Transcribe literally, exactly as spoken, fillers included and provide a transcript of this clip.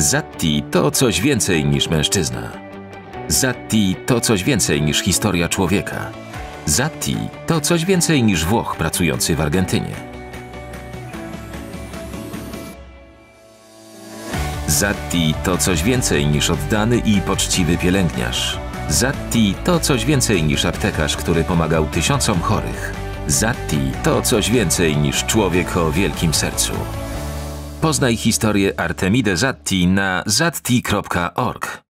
Zatti to coś więcej niż mężczyzna. Zatti to coś więcej niż historia człowieka. Zatti to coś więcej niż Włoch pracujący w Argentynie. Zatti to coś więcej niż oddany i poczciwy pielęgniarz. Zatti to coś więcej niż aptekarz, który pomagał tysiącom chorych. Zatti to coś więcej niż człowiek o wielkim sercu. Poznaj historię Artemide Zatti na zatti kropka org.